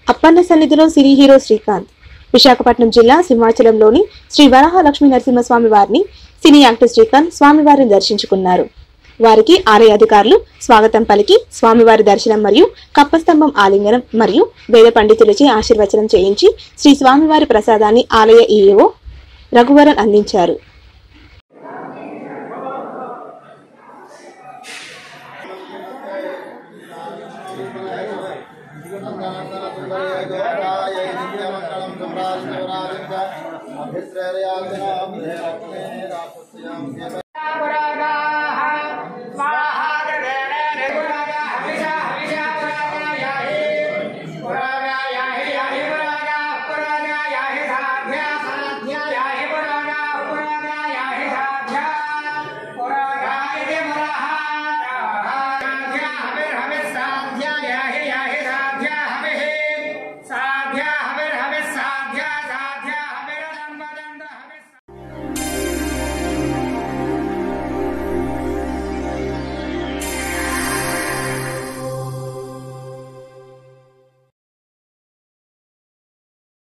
అప్పన్న సన్నిధిలో cine hero Srikanth Visakhapatnam జిల్లా సింహాచలంలోని శ్రీ వరాహ లక్ష్మీనరసింహ స్వామి వారిని సినీ యాక్టర్ శ్రీకాంత్ స్వామివారిని దర్శించుకున్నారు. వారికి ఆలయ అధికారులు స్వాగతం పలికి స్వామివారి దర్శనం మరియు కప్పస్తంభం ఆలింగనం మరియు వేద పండితులచే ఆశీర్వచనం చేయించి శ్రీ స్వామివారి ప్రసాదాన్ని ఆలయ ఈఓ రఘువరన్ అందించారు.